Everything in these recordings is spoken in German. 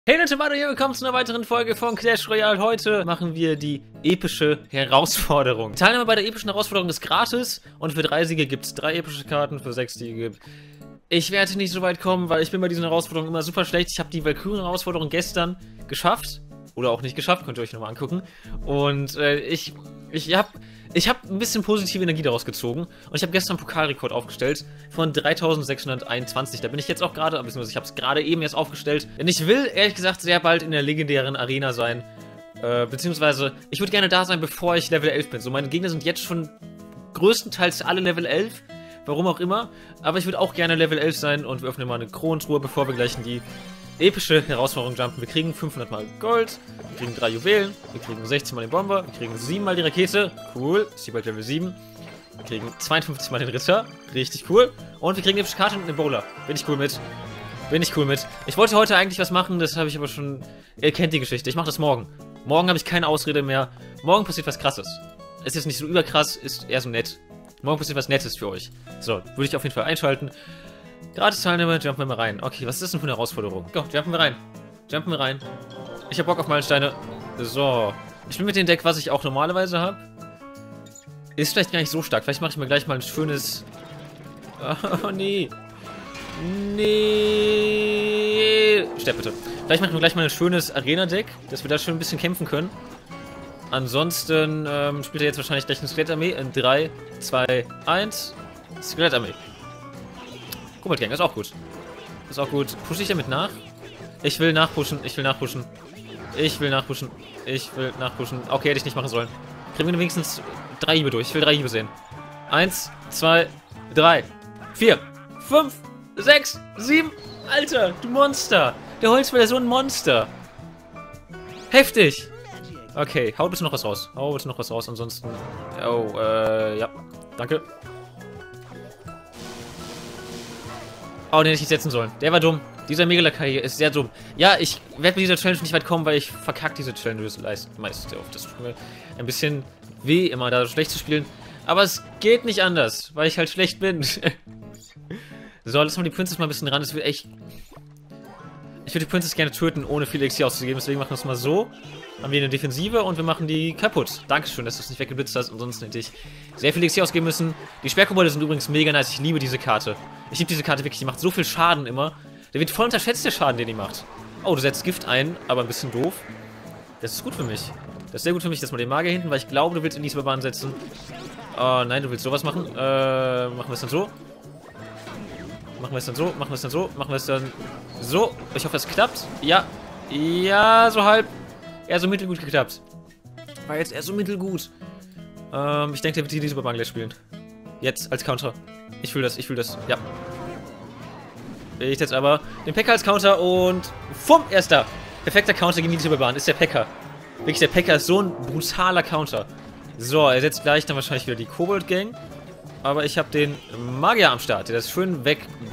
Hey Leute, Mario hier, willkommen zu einer weiteren Folge von Clash Royale. Heute machen wir die epische Herausforderung. Die Teilnahme bei der epischen Herausforderung ist gratis und für 3 Siege gibt es 3 epische Karten, für 6 Siege. Ich werde nicht so weit kommen, weil ich bin bei diesen Herausforderungen immer super schlecht. Ich habe die Valkyrie-Herausforderung gestern geschafft. Oder auch nicht geschafft, könnt ihr euch nochmal angucken. Und ich habe ein bisschen positive Energie daraus gezogen. Und ich habe gestern einen Pokalrekord aufgestellt von 3621. Da bin ich jetzt auch gerade, beziehungsweise ich habe es gerade eben erst aufgestellt. Denn ich will, ehrlich gesagt, sehr bald in der legendären Arena sein. Beziehungsweise, ich würde gerne da sein, bevor ich Level 11 bin. So, meine Gegner sind jetzt schon größtenteils alle Level 11. Warum auch immer. Aber ich würde auch gerne Level 11 sein und wir öffnen mal eine Kronentruhe, bevor wir gleich in die epische Herausforderung jumpen. Wir kriegen 500 mal Gold, wir kriegen 3 Juwelen, wir kriegen 16 mal den Bomber, wir kriegen 7 mal die Rakete, cool, ist hier bald Level 7. Wir kriegen 52 mal den Ritter, richtig cool. Und wir kriegen eine epische Karte und einen Bowler. Bin ich cool mit. Bin ich cool mit. Ich wollte heute eigentlich was machen, das habe ich aber schon... Ihr kennt die Geschichte, ich mache das morgen. Morgen habe ich keine Ausrede mehr. Morgen passiert was Krasses. Ist jetzt nicht so überkrass, ist eher so nett. Morgen passiert was Nettes für euch. So, würde ich auf jeden Fall einschalten. Gratis Teilnehmer, jumpen wir mal rein. Okay, was ist das denn für eine Herausforderung? Go, jumpen wir rein. Jumpen wir rein. Ich hab Bock auf Meilensteine. So. Ich bin mit dem Deck, was ich auch normalerweise habe. Ist vielleicht gar nicht so stark. Vielleicht mache ich mir gleich mal ein schönes... Oh, nee. Nee. Sterb bitte. Vielleicht machen wir gleich mal ein schönes Arena-Deck, dass wir da schön ein bisschen kämpfen können. Ansonsten spielt er jetzt wahrscheinlich gleich eine Skelettarmee in 3, 2, 1. Skelettarmee. Kobold-Gang, ist auch gut. Ist auch gut. Pushe ich damit nach? Ich will nachpushen, ich will nachpushen. Ich will nachpushen. Ich will nachpushen. Okay, hätte ich nicht machen sollen. Kriegen wir wenigstens 3 Hiebe durch. Ich will 3 Hiebe sehen. 1, 2, 3, 4, 5, 6, 7. Alter, du Monster. Der Holzfäller ist so ein Monster. Heftig. Okay, hau bitte noch was raus. Hau bitte noch was raus, ansonsten... Oh, ja. Danke. Oh, den hätte ich nicht setzen sollen. Der war dumm. Dieser Megalakai ist sehr dumm. Ja, ich werde mit dieser Challenge nicht weit kommen, weil ich verkacke diese Challenge meist sehr oft. Das tut mir ein bisschen weh, immer da schlecht zu spielen. Aber es geht nicht anders, weil ich halt schlecht bin. So, lass mal die Princess mal ein bisschen ran. Das wird echt... Ich würde die Princess gerne töten, ohne viel Elixier auszugeben. Deswegen machen wir es mal so. Haben wir eine Defensive und wir machen die kaputt. Dankeschön, dass du es nicht weggeblitzt hast. Ansonsten hätte ich sehr viel Elixier ausgeben müssen. Die Sperrkobolde sind übrigens mega nice. Ich liebe diese Karte. Ich liebe diese Karte wirklich. Die macht so viel Schaden immer. Der wird voll unterschätzt, der Schaden, den die macht. Oh, du setzt Gift ein, aber ein bisschen doof. Das ist gut für mich. Das ist sehr gut für mich, dass man den Magier hinten, weil ich glaube, du willst in die Bahn setzen. Oh, nein, du willst sowas machen. Machen wir es dann so. Machen wir es dann so. Machen wir es dann so. Machen wir es dann so. Ich hoffe, es klappt. Ja. Ja, so halb. Eher so mittelgut geklappt. War jetzt eher so mittelgut. Ich denke, der wird die Superbahn gleich spielen. Jetzt als Counter. Ich fühle das, ich fühle das. Ja. Ich jetzt aber den P.E.K.K.A. als Counter und... Fumm, er ist da. Perfekter Counter gegen die Superbahn ist der P.E.K.K.A. Wirklich, der P.E.K.K.A. ist so ein brutaler Counter. So, er setzt gleich dann wahrscheinlich wieder die Kobold-Gang. Aber ich habe den Magier am Start, der das schön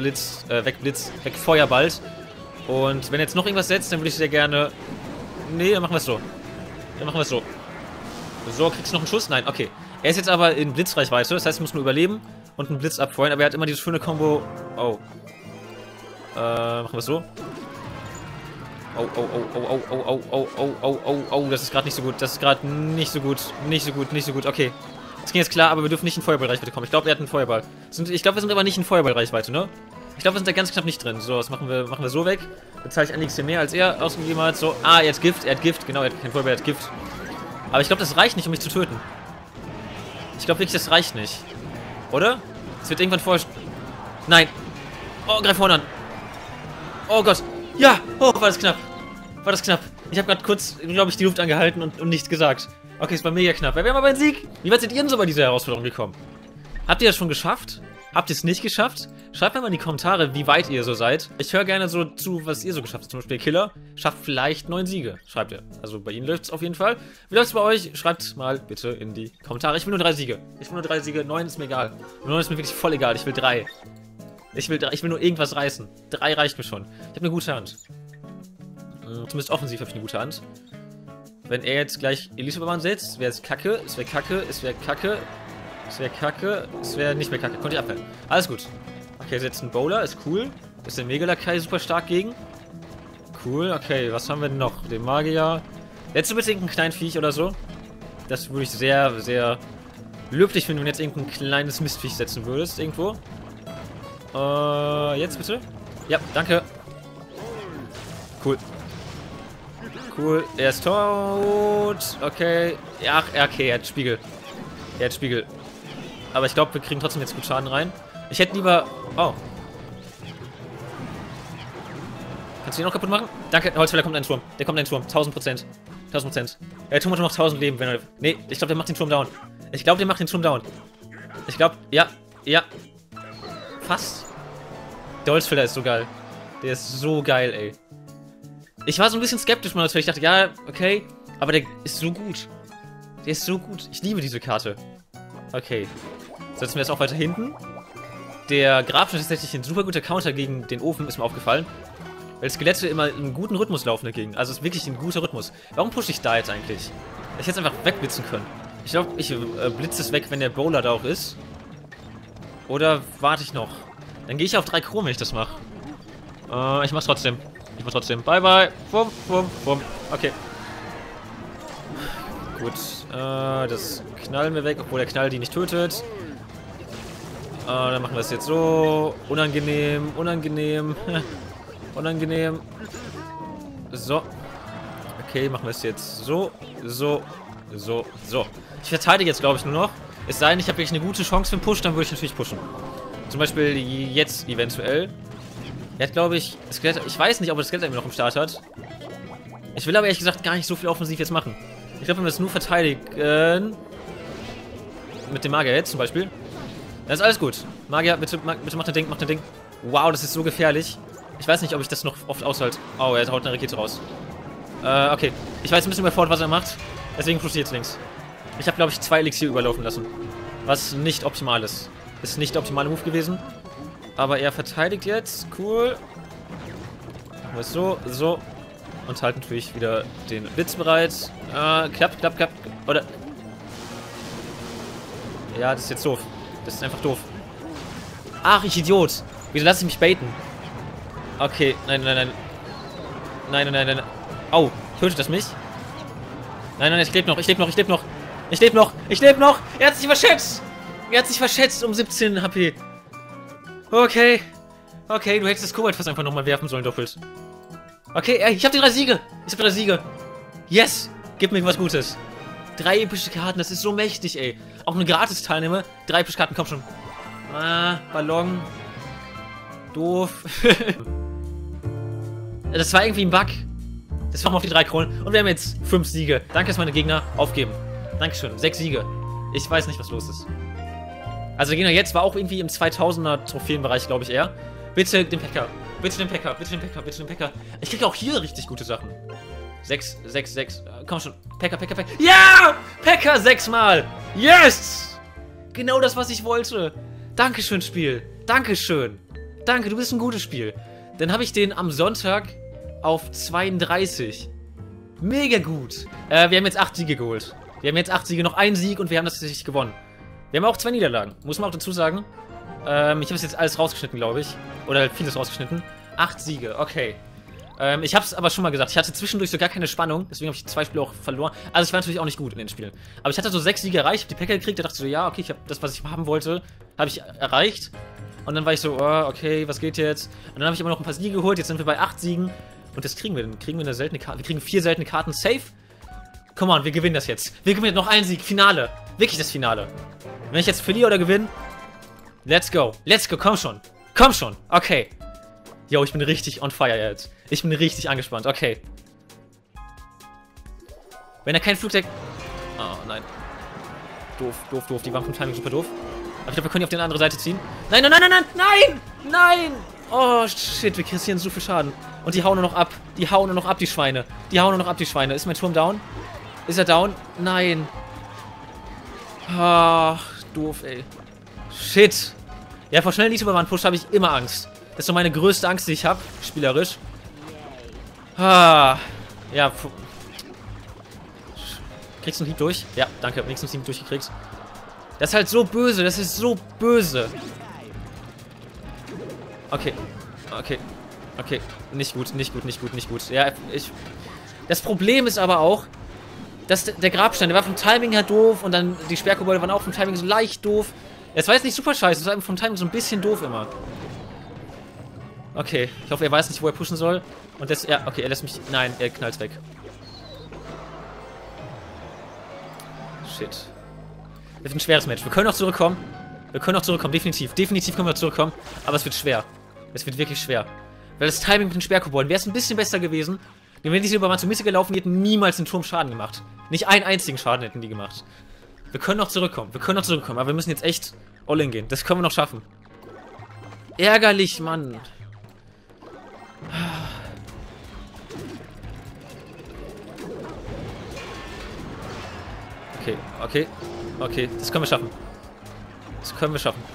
wegfeuerbalt. Und wenn er jetzt noch irgendwas setzt, dann würde ich sehr gerne... Nee, dann machen wir es so. Dann machen wir es so. So, kriegst du noch einen Schuss? Nein, okay. Er ist jetzt aber in Blitzreichweite, das heißt, er muss nur überleben und einen Blitz abfeuern, aber er hat immer diese schöne Combo... Oh. Machen wir es so. Oh, oh, oh, oh, oh, oh, oh, oh, oh, oh, oh, oh, das ist gerade nicht so gut. Das ist gerade nicht so gut. Nicht so gut, nicht so gut. Okay. Das ging jetzt klar, aber wir dürfen nicht in Feuerballreichweite kommen. Ich glaube, er hat einen Feuerball. Ich glaube, wir sind aber nicht in Feuerballreichweite, ne? Ich glaube, wir sind da ganz knapp nicht drin. So, das machen wir so weg. Dann zahle ich einiges hier mehr, als er ausgegeben hat. So, ah, er hat Gift, Genau, er hat keinen Feuerball, er hat Gift. Aber ich glaube, das reicht nicht, um mich zu töten. Ich glaube wirklich, das reicht nicht. Oder? Es wird irgendwann vorher... Nein. Oh, greif vorne an. Oh Gott. Ja. Oh, war das knapp. War das knapp. Ich habe gerade kurz, glaube ich, die Luft angehalten und nichts gesagt. Okay, es war mega knapp. Wir haben aber einen Sieg. Wie weit seid ihr denn so bei dieser Herausforderung gekommen? Habt ihr das schon geschafft? Habt ihr es nicht geschafft? Schreibt mir mal in die Kommentare, wie weit ihr so seid. Ich höre gerne so zu, was ihr so geschafft habt. Zum Beispiel Killer schafft vielleicht 9 Siege. Schreibt ihr. Also bei Ihnen läuft es auf jeden Fall. Wie läuft es bei euch? Schreibt mal bitte in die Kommentare. Ich will nur 3 Siege. Ich will nur 3 Siege. 9 ist mir egal. 9 ist mir wirklich voll egal. Ich will 3. Ich will nur irgendwas reißen. 3 reicht mir schon. Ich habe eine gute Hand. Zumindest offensiv habe ich eine gute Hand. Wenn er jetzt gleich Elite-Superbahn setzt, wäre es kacke. Es wäre kacke. Es wäre kacke. Es wäre kacke. Es wäre nicht mehr kacke. Konnte ich abwehren. Alles gut. Okay, er setzt einen Bowler. Ist cool. Ist der Megalakai super stark gegen. Cool, okay, was haben wir denn noch? Den Magier. Hättest du bitte irgendeinen kleinen Viech oder so? Das würde ich sehr, sehr löblich finden, wenn du jetzt irgendein kleines Mistviech setzen würdest, irgendwo. Jetzt bitte? Ja, danke. Cool. Cool, er ist tot. Okay. Ja, okay, er hat Spiegel. Er hat Spiegel. Aber ich glaube, wir kriegen trotzdem jetzt gut Schaden rein. Ich hätte lieber... Oh. Kannst du ihn noch kaputt machen? Danke, Holzfäller kommt in den Turm. Der kommt in den Turm. 1000%. 1000%. Der Turm hat nur noch 1000 Leben, wenn er... Nee, ich glaube, der macht den Turm down. Ich glaube, der macht den Turm down. Ich glaube... Ja. Ja. Fast. Der Holzfäller ist so geil. Der ist so geil, ey. Ich war so ein bisschen skeptisch mal, weil ich dachte, ja, okay. Aber der ist so gut. Der ist so gut. Ich liebe diese Karte. Okay. Setzen wir jetzt auch weiter hinten. Der Grab ist tatsächlich ein super guter Counter gegen den Ofen, ist mir aufgefallen. Weil Skelette immer in einem guten Rhythmus laufen dagegen. Also es ist wirklich ein guter Rhythmus. Warum pushe ich da jetzt eigentlich? Ich hätte es einfach wegblitzen können. Ich glaube, ich blitze es weg, wenn der Bowler da auch ist. Oder warte ich noch? Dann gehe ich auf 3 Chrom, wenn ich das mache. Ich mach's trotzdem. Ich mach's trotzdem. Bye, bye. Bumm, bumm, bumm. Okay. Gut. Das knallen wir weg, obwohl der Knall die nicht tötet. Dann machen wir es jetzt so. Unangenehm, unangenehm. Unangenehm. So. Okay, machen wir es jetzt so, so, so, so. Ich verteidige jetzt, glaube ich, nur noch. Es sei denn, ich habe wirklich eine gute Chance für den Push, dann würde ich natürlich pushen. Zum Beispiel jetzt eventuell. Er hat, glaube ich, Skelett. Ich weiß nicht, ob er das Skelett noch im Start hat. Ich will aber ehrlich gesagt gar nicht so viel offensiv jetzt machen. Ich glaube, wenn wir das nur verteidigen. Mit dem Magier jetzt zum Beispiel. Dann ist alles gut. Magier, bitte mach dein Ding, mach dein Ding. Wow, das ist so gefährlich. Ich weiß nicht, ob ich das noch oft aushalte. Oh, er haut eine Rakete raus. Okay. Ich weiß ein bisschen überfordert, was er macht. Deswegen pushe ich jetzt links. Ich habe, glaube ich, 2 Elixier überlaufen lassen. Was nicht optimal ist. Ist nicht der optimale Move gewesen. Aber er verteidigt jetzt. Cool. Machen wir es so, so. Und halten natürlich wieder den Blitz bereit. Klappt, klappt, klappt. Oder... Ja, das ist jetzt doof. Das ist einfach doof. Ach, ich Idiot. Wieso lasse ich mich baiten? Okay, nein, nein, nein. Nein, nein, nein, nein. Au, tötet das mich? Nein, nein, ich lebe noch, ich lebe noch, ich lebe noch. Ich lebe noch, ich lebe noch. Er hat sich verschätzt. Er hat sich verschätzt um 17 HP. Okay. Okay, du hättest das Koboldfass einfach nochmal werfen sollen, doppelt. Okay, ich habe die 3 Siege. Ich habe 3 Siege. Yes. Gib mir was Gutes. 3 epische Karten, das ist so mächtig, ey. Auch eine Gratis-Teilnehmer. 3 epische Karten, komm schon. Ballon. Doof. Das war irgendwie ein Bug. Das machen wir auf die 3 Kronen. Und wir haben jetzt 5 Siege. Danke, dass meine Gegner aufgeben. Dankeschön. 6 Siege. Ich weiß nicht, was los ist. Also der Gegner jetzt war auch irgendwie im 2000er Trophäenbereich, glaube ich eher. Bitte den Packer. Bitte den Packer. Bitte den Packer. Bitte den Packer. Ich kriege auch hier richtig gute Sachen. 6, 6, 6. Komm schon. Packer, Packer, Packer. Ja! Packer 6-mal. Yes! Genau das, was ich wollte. Dankeschön, Spiel. Dankeschön. Danke, du bist ein gutes Spiel. Dann habe ich den am Sonntag auf 32. Mega gut. Wir haben jetzt 8 Siege geholt. Wir haben jetzt 8 Siege, noch 1 Sieg und wir haben das tatsächlich gewonnen. Wir haben auch 2 Niederlagen. Muss man auch dazu sagen. Ich habe es jetzt alles rausgeschnitten, glaube ich. Oder halt vieles rausgeschnitten. 8 Siege, okay. Ich habe es aber schon mal gesagt. Ich hatte zwischendurch so gar keine Spannung. Deswegen habe ich 2 Spiele auch verloren. Also ich war natürlich auch nicht gut in den Spielen. Aber ich hatte so 6 Siege erreicht. Ich habe die Packer gekriegt. Da dachte ich so, ja, okay, ich habe das, was ich haben wollte, habe ich erreicht. Und dann war ich so, oh, okay, was geht jetzt? Und dann habe ich immer noch ein paar Siege geholt. Jetzt sind wir bei 8 Siegen. Und das kriegen wir. Dann kriegen wir eine seltene Karte. Wir kriegen 4 seltene Karten safe. Come on, wir gewinnen das jetzt. Wir gewinnen noch einen Sieg. Finale. Wirklich das Finale. Wenn ich jetzt verliere oder gewinne, let's go. Let's go, komm schon. Komm schon. Okay. Yo, ich bin richtig on fire jetzt. Ich bin richtig angespannt. Okay. Wenn er kein Flugzeug... Oh, nein. Doof, doof, doof. Die waren vom Timing super doof. Aber ich glaube, wir können die auf die andere Seite ziehen. Nein, nein, nein, nein, nein! Nein! Nein! Oh, shit. Wir kassieren so viel Schaden. Und die hauen nur noch ab. Die hauen nur noch ab, die Schweine. Die hauen nur noch ab, die Schweine. Ist mein Turm down? Ist er down? Nein. Ach, doof, ey. Shit. Ja, vor schnellen Nitro-Push habe ich immer Angst. Das ist so meine größte Angst, die ich habe, spielerisch. Ah, ja. Kriegst du einen Hieb durch? Ja, danke. Wenigstens einen Hieb durchgekriegt. Das ist halt so böse. Das ist so böse. Okay. Okay. Okay, nicht gut, nicht gut, nicht gut, nicht gut. Ja, das Problem ist aber auch, dass der Grabstein, der war vom Timing her doof und dann die Sperrkobolde waren auch vom Timing so leicht doof. Es war jetzt nicht super scheiße, es war vom Timing so ein bisschen doof immer. Okay, ich hoffe, er weiß nicht, wo er pushen soll. Und das, ja, okay, er lässt mich, nein, er knallt weg. Shit. Das wird ein schweres Match. Wir können noch zurückkommen. Wir können noch zurückkommen, definitiv. Definitiv können wir zurückkommen. Aber es wird schwer. Es wird wirklich schwer. Weil das Timing mit den Sperrkobolden wäre es ein bisschen besser gewesen. Denn wenn die über Matsumitsu gelaufen, die hätten niemals den Turm Schaden gemacht. Nicht einen einzigen Schaden hätten die gemacht. Wir können noch zurückkommen. Wir können noch zurückkommen. Aber wir müssen jetzt echt all-in gehen. Das können wir noch schaffen. Ärgerlich, Mann. Okay, okay. Okay, das können wir schaffen. Das können wir schaffen.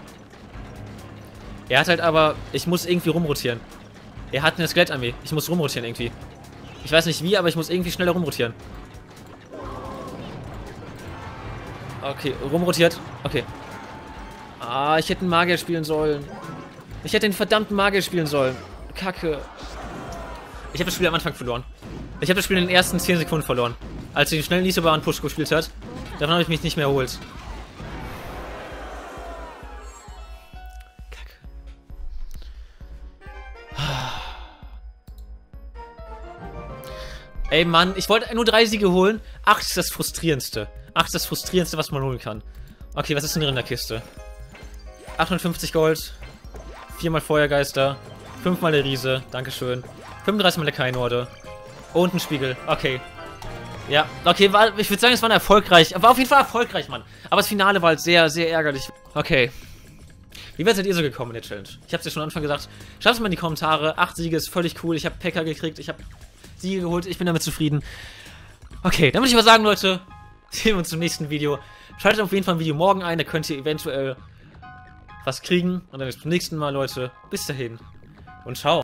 Er hat halt aber... Ich muss irgendwie rumrotieren. Er hat eine Skelettarmee. Ich muss rumrotieren irgendwie. Ich weiß nicht wie, aber ich muss irgendwie schneller rumrotieren. Okay, rumrotiert. Okay. Ah, ich hätte einen Magier spielen sollen. Ich hätte den verdammten Magier spielen sollen. Kacke. Ich habe das Spiel am Anfang verloren. Ich habe das Spiel in den ersten 10 Sekunden verloren. Als er den schnellen Isobar-Push gespielt hat. Davon habe ich mich nicht mehr erholt. Kacke. Ey, Mann, ich wollte nur 3 Siege holen. 8 ist das Frustrierendste. 8 ist das Frustrierendste, was man holen kann. Okay, was ist denn in der Kiste? 58 Gold. 4 mal Feuergeister. 5 mal der Riese. Dankeschön. 35 mal der Kainorde. Und ein Spiegel. Okay. Ja, okay, ich würde sagen, es war erfolgreich. War auf jeden Fall erfolgreich, Mann. Aber das Finale war halt sehr, sehr ärgerlich. Okay. Wie weit seid ihr so gekommen in der Challenge? Ich hab's ja schon am Anfang gesagt. Schreibt es mal in die Kommentare. 8 Siege ist völlig cool. Ich habe Pekka gekriegt. Ich habe Siege geholt. Ich bin damit zufrieden. Okay, dann würde ich mal sagen, Leute, sehen wir uns im nächsten Video. Schaltet auf jeden Fall ein Video morgen ein. Da könnt ihr eventuell was kriegen. Und dann bis zum nächsten Mal, Leute. Bis dahin. Und ciao.